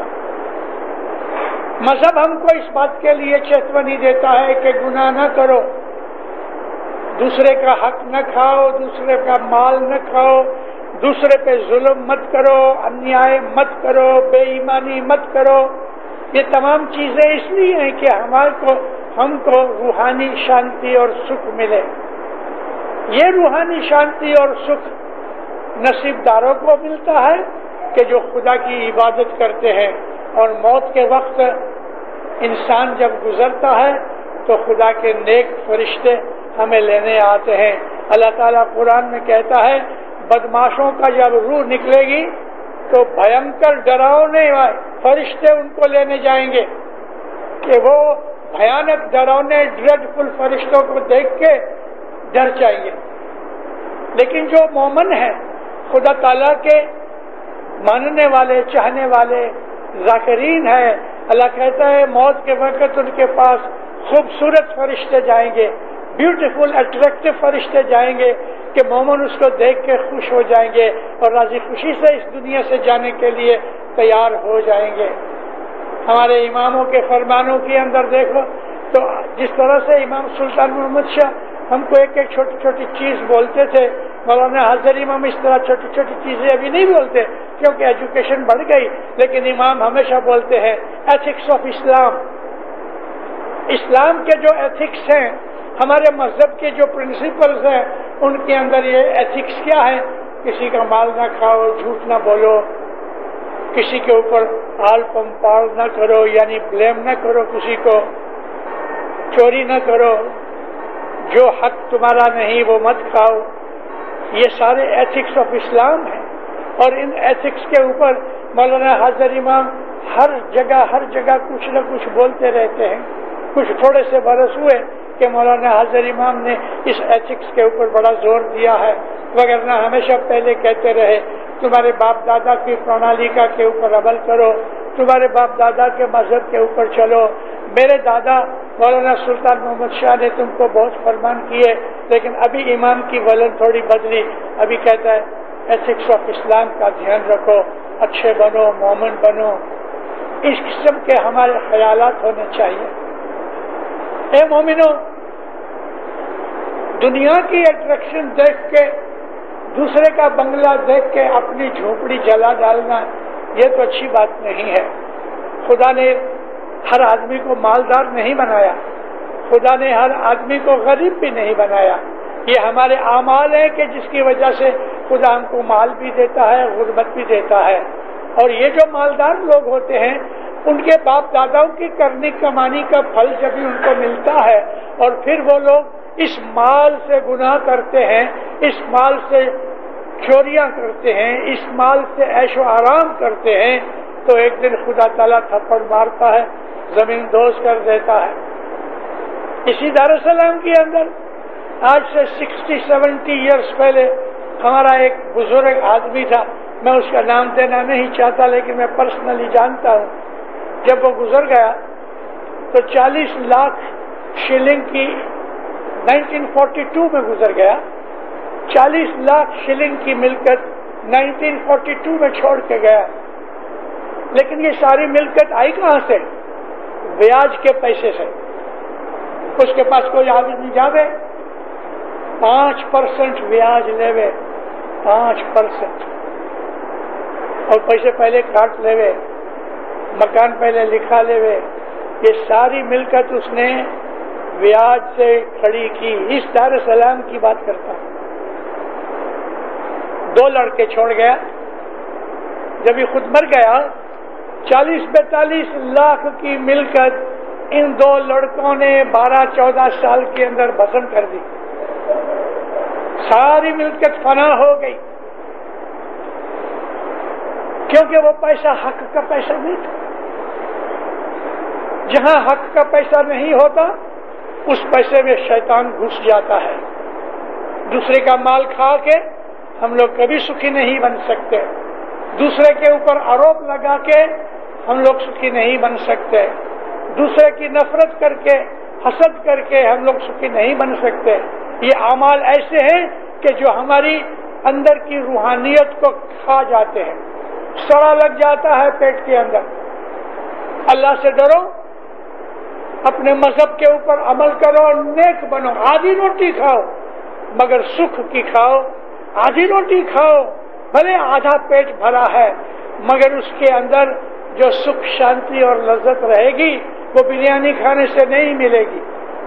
مذہب ہم کو اس بات کے لیے چیتونی دیتا ہے کہ گناہ نہ کرو، دوسرے کا حق نہ کھاؤ، دوسرے کا مال نہ کھاؤ، دوسرے پہ ظلم مت کرو، انیائے مت کرو، بے ایمانی مت کرو. یہ تمام چیزیں اس لیے ہیں کہ ہمارے کو ہم کو روحانی شانتی اور سکھ ملے. یہ روحانی شانتی اور سکھ نصیب داروں کو ملتا ہے کہ جو خدا کی عبادت کرتے ہیں. اور موت کے وقت انسان جب گزرتا ہے تو خدا کے نیک فرشتے ہمیں لینے آتے ہیں. اللہ تعالیٰ قرآن میں کہتا ہے بدماشوں کا جب روح نکلے گی تو بھینکر ڈراؤنے فرشتے ان کو لینے جائیں گے کہ وہ بھیانک ڈراؤنے ڈریڈ فل فرشتوں کو دیکھ کے ڈر جائیں گے. لیکن جو مومن ہیں، خدا تعالیٰ کے ماننے والے، چاہنے والے، ذاکرین ہے، اللہ کہتا ہے موت کے وقت ان کے پاس خوبصورت فرشتے جائیں گے، بیوٹیفل اٹریکٹیو فرشتے جائیں گے کہ مومن اس کو دیکھ کے خوش ہو جائیں گے اور راضی خوشی سے اس دنیا سے جانے کے لیے تیار ہو جائیں گے. ہمارے اماموں کے فرمانوں کے اندر دیکھو تو جس طرح سے امام سلطان محمد شاہ ہم کو ایک ایک چھوٹی چھوٹی چیز بولتے تھے، مولانا حضرت امام اس طرح چھوٹی چھوٹی چیزیں ابھی نہیں بولتے کیونکہ ایجوکیشن بڑھ گئی. لیکن امام ہمیشہ بولتے ہیں ایتھکس آف اسلام. اسلام کے جو ایتھکس ہیں، ہمارے مذہب کے جو پرنسپلز ہیں، ان کے اندر یہ ایتھکس کیا ہے؟ کسی کا مال نہ کھاؤ، جھوٹ نہ بولو، کسی کے اوپر آل پمپاڑ نہ کرو، یعنی بلیم نہ کرو کسی کو، چوری نہ کرو، جو حق تمہارا نہیں وہ مت کھاؤ. یہ سارے ایتھکس آف اسلام ہیں. اور ان ایتھکس کے اوپر مولانا حضرت امام ہر جگہ ہر جگہ کچھ نہ کچھ بولتے رہتے ہیں. کچھ تھوڑے سے برس ہوئے کہ مولانا حضرت امام نے اس ایتھکس کے اوپر بڑا زور دیا ہے، وگرنہ ہمیشہ پہلے کہتے رہے تمہارے باپ دادا کی پرنالیکا کے اوپر عمل کرو، تمہارے باپ دادا کے مذہب کے اوپر چلو. میرے دادا مولانا سلطان محمد شاہ نے تم کو بہت فرمان کیے، لیکن ابھی امام کی ولن تھوڑی بدلی. ابھی کہتا ہے ایتھکس آف اسلام کا دھیان رکھو، اچھے بنو، مومن بنو. اس قسم کے ہمارے خیالات ہونے چاہیے. اے مومنو، دنیا کی اٹریکشن دیکھ کے، دوسرے کا بنگلہ دیکھ کے اپنی جھونپڑی جلا ڈالنا یہ تو اچھی بات نہیں ہے. خدا نے ہر آدمی کو مالدار نہیں بنایا، خدا نے ہر آدمی کو غریب بھی نہیں بنایا. یہ ہمارے اعمال ہیں کہ جس کی وجہ سے خدا ہم کو مال بھی دیتا ہے، غربت بھی دیتا ہے. اور یہ جو مالدار لوگ ہوتے ہیں ان کے باپ داداؤں کی کرنی کمانی کا پھل جب ان کو ملتا ہے اور پھر وہ لوگ اس مال سے گناہ کرتے ہیں، اس مال سے چوریاں کرتے ہیں، اس مال سے عیش و آرام کرتے ہیں، تو ایک دن خدا تعالیٰ تھپڑ مارتا ہے، زمین دوز کر دیتا ہے. اسی دارالسلام کے اندر آج سے سکسٹی سیونٹی ایئرس پہلے ہمارا ایک بزرگ آدمی تھا، میں اس کا نام دینا نہیں چاہتا لیکن میں پرسنلی جانتا ہوں، جب وہ گزر گیا تو چالیس لاکھ شلنگ کی نائنٹین فورٹی ٹو میں گزر گیا، چالیس لاکھ شلنگ کی ملکت نائنٹین فورٹی ٹو میں چھوڑ کے گیا، لیکن یہ ساری ملکت آئی کہاں سے؟ بیاج کے پیسے سے۔ اس کے پاس کوئی عادت نہیں جاوے، پانچ پرسنٹ بیاج لے وے، پانچ پرسنٹ، اور پیسے پہلے کاٹ لے وے، مکان پہلے لکھا لے وے، یہ ساری ملکت اس نے بیاج سے کھڑی کی۔ اس دار السلام کی بات کرتا ہوں۔ دو لڑکے چھوڑ گیا، جب یہ خود مر گیا چالیس بیتالیس لاکھ کی ملکت ان دو لڑکوں نے بارہ چودہ سال کے اندر بسم کر دی، ساری ملکت فنا ہو گئی، کیونکہ وہ پیسہ حق کا پیسہ نہیں تھا۔ جہاں حق کا پیسہ نہیں ہوتا اس پیسے میں شیطان گھس جاتا ہے۔ دوسرے کا مال کھا کے ہم لوگ کبھی سکھی نہیں بن سکتے، دوسرے کے اوپر آروپ لگا کے ہم لوگ سکھی نہیں بن سکتے، دوسرے کی نفرت کر کے حسد کر کے ہم لوگ سکھی نہیں بن سکتے۔ یہ اعمال ایسے ہیں کہ جو ہماری اندر کی روحانیت کو کھا جاتے ہیں، سڑا لگ جاتا ہے پیٹ کے اندر۔ اللہ سے ڈرو، اپنے مذہب کے اوپر عمل کرو، نیک بنو، آدھی روٹی کھاؤ مگر سکھ کی کھاؤ، آدھی روٹی کھاؤ بھلے آدھا پیٹ بھرا ہے مگر اس کے اندر جو سکھ شانتی اور لذت رہے گی وہ بریانی کھانے سے نہیں ملے گی۔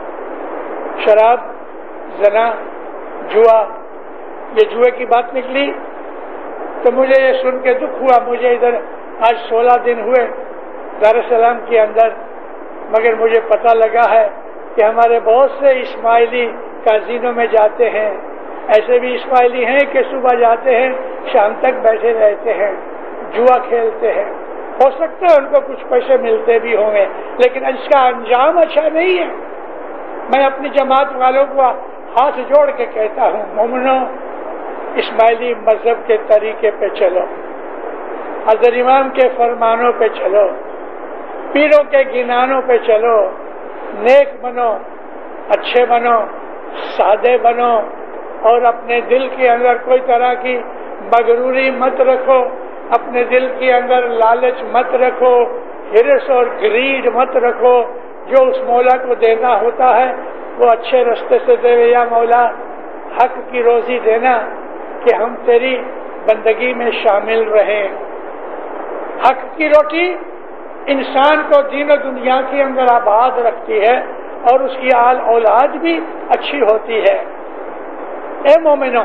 شراب، زنا، جوا، یہ جوئے کی بات نکلی تو مجھے یہ سن کے دکھ ہوا۔ مجھے ادھر آج سولہ دن ہوئے دار السلام کے اندر، مگر مجھے پتہ لگا ہے کہ ہمارے بہت سے اسماعیلی کازینوں میں جاتے ہیں، ایسے بھی اسماعیلی ہیں کہ صبح جاتے ہیں شام تک بیٹھے رہتے ہیں، جوا کھیلتے ہیں۔ ہو سکتا ہے ان کو کچھ پیسے ملتے بھی ہوں گے لیکن اس کا انجام اچھا نہیں ہے۔ میں اپنی جماعت والوں کو ہاتھ جوڑ کے کہتا ہوں، مومنو اسماعیلی مذہب کے طریقے پہ چلو، حضرت امام کے فرمانوں پہ چلو، پیروں کے گنانوں پہ چلو، نیک بنو، اچھے بنو، سادے بنو، اور اپنے دل کے اندر کوئی طرح کی مغروری مت رکھو، اپنے دل کے اندر لالچ مت رکھو، ہرس اور گریڈ مت رکھو۔ جو اس مولا کو دینا ہوتا ہے وہ اچھے رستے سے دے، یا مولا حق کی روزی دینا کہ ہم تیری بندگی میں شامل رہیں۔ حق کی روٹی انسان کو دین و دنیا کے اندر آباد رکھتی ہے اور اس کی آل اولاد بھی اچھی ہوتی ہے۔ اے مومنوں،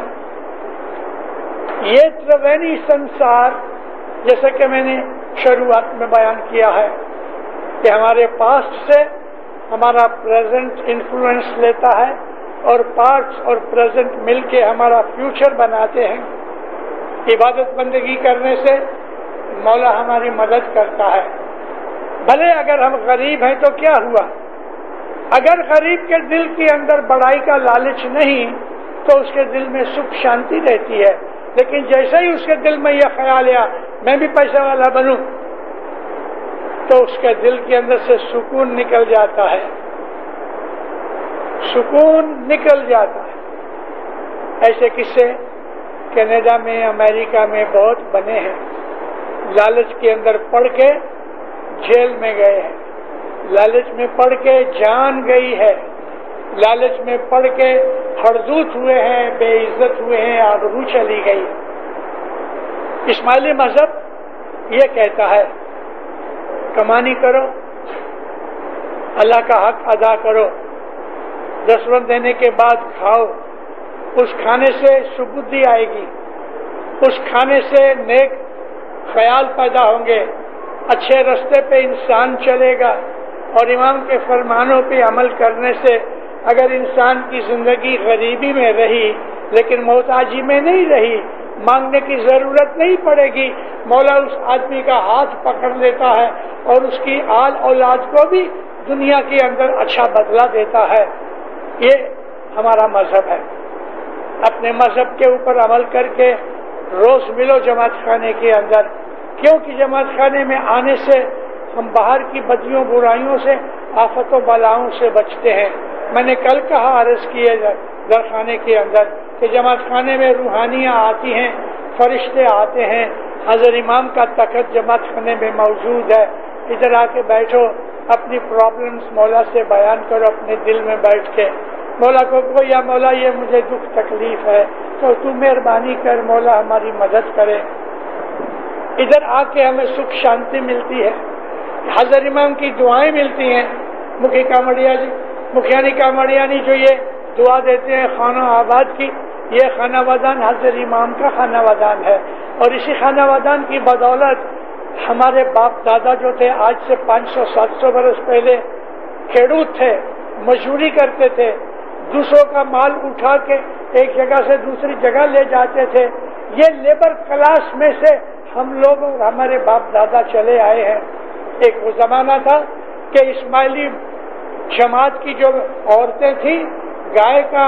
یہ ترونی سنسار، جیسا کہ میں نے شروعات میں بیان کیا ہے کہ ہمارے پاسٹ سے ہمارا پریزنٹ انفلوئنس لیتا ہے اور پاسٹ اور پریزنٹ مل کے ہمارا فیوچر بناتے ہیں۔ عبادت بندگی کرنے سے مولا ہماری مدد کرتا ہے۔ بھلے اگر ہم غریب ہیں تو کیا ہوا، اگر غریب کے دل کے اندر بڑائی کا لالچ نہیں تو اس کے دل میں سکھ شانتی رہتی ہے، لیکن جیسے ہی اس کے دل میں یہ خیال آیا میں بھی پیسہ والا بنوں تو اس کے دل کے اندر سے سکون نکل جاتا ہے، سکون نکل جاتا ہے۔ ایسے قصے کینیڈا میں، امریکہ میں بہت بنے ہیں۔ لالچ کے اندر پڑ کے جیل میں گئے ہیں، لالچ میں پڑ کے جان گئی ہے، لالچ میں پڑ کے ہردوت ہوئے ہیں، بے عزت ہوئے ہیں، آبرو چلی گئی۔ اسماعیلی مذہب یہ کہتا ہے کمانی کرو، اللہ کا حق ادا کرو، دستورد دینے کے بعد کھاؤ، اس کھانے سے سبودی آئے گی، اس کھانے سے نیک خیال پیدا ہوں گے، اچھے رستے پہ انسان چلے گا، اور امام کے فرمانوں پہ عمل کرنے سے اگر انسان کی زندگی غریبی میں رہی لیکن محتاجی میں نہیں رہی، مانگنے کی ضرورت نہیں پڑے گی، مولا اس آدمی کا ہاتھ پکڑ لیتا ہے اور اس کی آل اولاد کو بھی دنیا کے اندر اچھا بدلہ دیتا ہے۔ یہ ہمارا مذہب ہے۔ اپنے مذہب کے اوپر عمل کر کے روز ملو جماعت خانے کے اندر، کیونکہ جماعت خانے میں آنے سے ہم باہر کی بدیوں برائیوں سے، آفت و بلاؤں سے بچتے ہیں۔ میں نے کل کہا، عرض کیے درخانے کے اندر کہ جماعت خانے میں روحانیاں آتی ہیں، فرشتے آتے ہیں، حضرت امام کا تخت جماعت خانے میں موجود ہے، ادھر آ کے بیٹھو، اپنی پرابلمز مولا سے بیان کرو اپنے دل میں بیٹھ کے، مولا کو کہو یا مولا یہ مجھے دکھ تکلیف ہے تو تو مہربانی کر، مولا ہماری مدد کرے۔ ادھر آ کے ہمیں سکھ شانتی ملتی ہے، حضرت امام کی دعائیں ملتی ہیں۔ مکھی کامڑیا جی مکھیانی کامڑیانی جو یہ دعا دیتے ہیں خانہ آباد کی، یہ خانہ ودان حضرت امام کا خانہ ودان ہے، اور اسی خانہ ودان کی بدولت ہمارے باپ دادا جو تھے آج سے پانچ سو سات سو برس پہلے کھیڑوت تھے، مزدوری کرتے تھے، دوسروں کا مال اٹھا کے ایک جگہ سے دوسری جگہ لے جاتے تھے، یہ لیبر کلاس میں سے ہم لوگ اور ہمارے باپ دادا چلے آئے ہیں۔ ایک وہ زمانہ تھا کہ اسماعیلی جماعت کی جو عورتیں تھیں گائے کا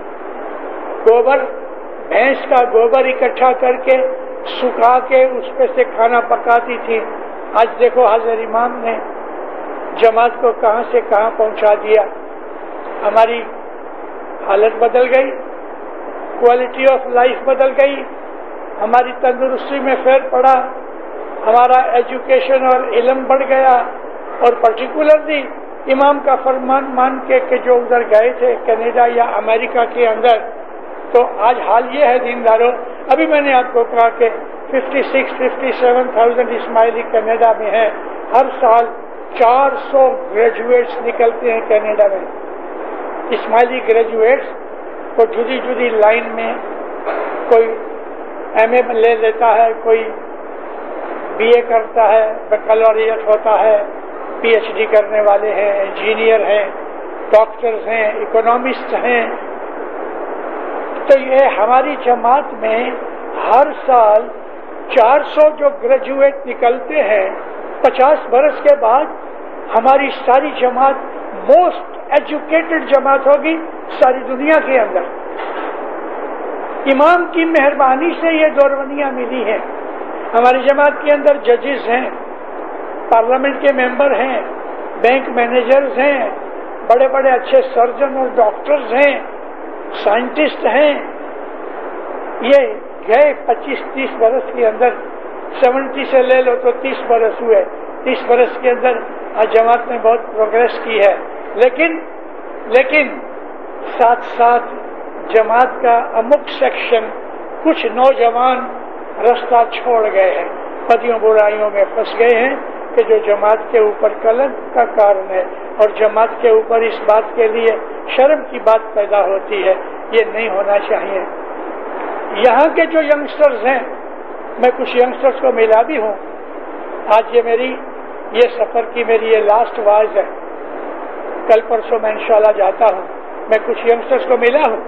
گوبر، بھینس کا گوبر اکٹھا کر کے سکھا کے اس پہ سے کھانا پکاتی تھی۔ آج دیکھو حضرت امام نے جماعت کو کہاں سے کہاں پہنچا دیا، ہماری حالت بدل گئی، کوالٹی آف لائف بدل گئی، ہماری تندرستی میں پھیر پڑا، ہمارا ایجوکیشن اور علم بڑھ گیا، اور پرٹیکولرلی امام کا فرمان مان کے کہ جو ادھر گئے تھے کینیڈا یا امریکہ کے اندر، تو آج حال یہ ہے دینداروں، ابھی میں نے آپ کو کہا کہ fifty six fifty seven thousand اسماعیلی کینیڈا میں ہیں، ہر سال چار سو گریجویٹس نکلتے ہیں کینیڈا میں، اسماعیلی گریجویٹس کو جدی جدی لائن میں، کوئی ایم اے لے لیتا ہے، کوئی بی اے کرتا ہے، بیکلوریٹ ہوتا ہے، پی ایچ ڈی کرنے والے ہیں، انجینئر ہیں، ڈاکٹرز ہیں، اکنامسٹ ہیں۔ تو یہ ہماری جماعت میں ہر سال چار سو جو گریجویٹ نکلتے ہیں، پچاس برس کے بعد ہماری ساری جماعت موسٹ ایجوکیٹڈ جماعت ہوگی ساری دنیا کے اندر۔ امام کی مہربانی سے یہ دورونیاں ملی ہیں۔ ہماری جماعت کے اندر ججز ہیں، پارلیمنٹ کے ممبر ہیں، بینک مینیجرز ہیں، بڑے بڑے اچھے سرجن اور ڈاکٹرز ہیں، سائنٹسٹ ہیں۔ یہ گئے پچیس تیس برس کے اندر، سیونٹی سے لے لو تو تیس برس ہوئے، تیس برس کے اندر آج جماعت نے بہت پروگریس کی ہے، لیکن لیکن ساتھ ساتھ جماعت کا امک سیکشن کچھ نوجوان رستہ چھوڑ گئے ہیں، بدیوں برائیوں میں پھنس گئے ہیں کہ جو جماعت کے اوپر کلنک کا کارن ہے، اور جماعت کے اوپر اس بات کے لیے شرم کی بات پیدا ہوتی ہے۔ یہ نہیں ہونا چاہیے۔ یہاں کے جو ینگسٹرز ہیں، میں کچھ ینگسٹرز کو ملا بھی ہوں، آج یہ میری یہ سفر کی میری یہ لاسٹ واز ہے، کل پرسوں میں انشاءاللہ جاتا ہوں، میں کچھ ینگسٹرز کو ملا ہوں۔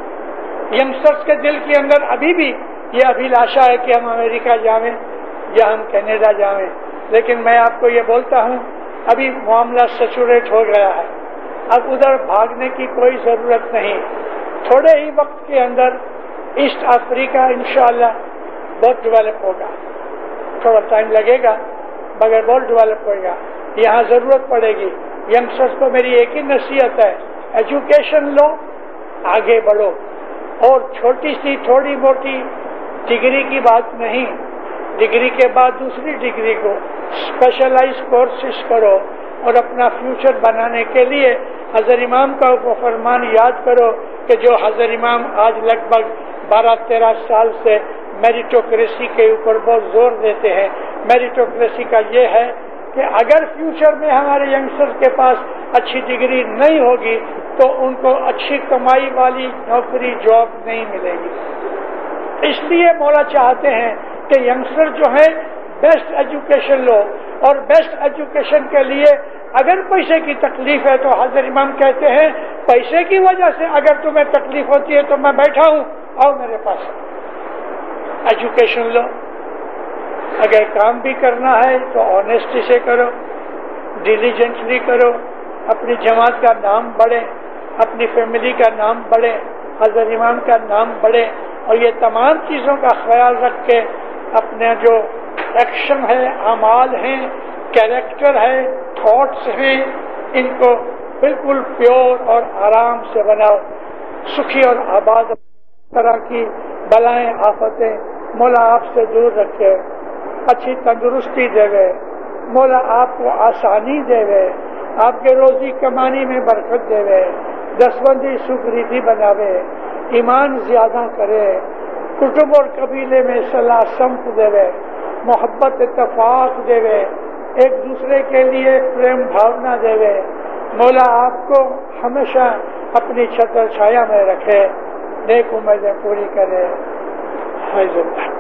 ینگسٹرز کے دل کے اندر ابھی بھی یہ ابھیلاشا ہے کہ ہم امریکہ جائیں یا ہم کینیڈا جائیں، لیکن میں آپ کو یہ بولتا ہوں ابھی معاملہ سیچوریٹ ہو گیا ہے، اب ادھر بھاگنے کی کوئی ضرورت نہیں۔ تھوڑے ہی وقت کے اندر ایسٹ افریقہ انشاءاللہ بہت ڈیولپ ہوگا، تھوڑا ٹائم لگے گا مگر بہت ڈیولپ ہوگا۔ یہاں ضرورت پڑے گی۔ ینگسٹرز کو میری ایک ہی نصیحت ہے، ایجوکیشن لو، آگے بڑھو، اور چھوٹی سی تھوڑی موٹی ڈگری کی بات نہیں، ڈگری کے بعد دوسری ڈگری کو اسپیشلائز کورسز کرو، اور اپنا فیوچر بنانے کے لیے حضرت امام کا وہ فرمان یاد کرو کہ جو حضرت امام آج لگ بھگ بارہ تیرہ سال سے میریٹوکریسی کے اوپر بہت زور دیتے ہیں۔ میریٹوکریسی کا یہ ہے کہ اگر فیوچر میں ہمارے ینگسٹر کے پاس اچھی ڈگری نہیں ہوگی تو ان کو اچھی کمائی والی نوکری جاب نہیں ملے گی۔ اس لیے مولا چاہتے ہیں کہ ینگسٹر جو ہے بیسٹ ایجوکیشن لو، اور بیسٹ ایجوکیشن کے لیے اگر پیسے کی تکلیف ہے تو حضرت امام کہتے ہیں پیسے کی وجہ سے اگر تمہیں تکلیف ہوتی ہے تو میں بیٹھا ہوں، آؤ میرے پاس، ایجوکیشن لو۔ اگر کام بھی کرنا ہے تو آنیسٹی سے کرو، ڈیلیجنٹلی کرو، اپنی جماعت کا نام بڑھے، اپنی فیملی کا نام بڑھے، حضرت امام کا نام بڑھے، اور یہ تمام چیزوں کا خیال رکھ کے اپنے جو ایکشن ہے، اعمال ہیں، کیریکٹر ہے، تھاٹس ہیں، ان کو بالکل پیور اور آرام سے بناؤ، سکھی اور آباد طرح کی بلائیں آفتیں مولا آپ سے دور رکھے، اچھی تندرستی دے وے، مولا آپ کو آسانی دے وے، آپ کے روزی کمانی میں برکت دے وے، دسبندی سکریتی بناوے، ایمان زیادہ کرے، کٹب اور قبیلے میں صلاح سمت دے وے، محبت اتفاق دے وے، ایک دوسرے کے لیے پریم بھاونا دے وے، مولا آپ کو ہمیشہ اپنی چھتر چھایا میں رکھے، نیک امیدیں پوری کرے، حیض اللہ۔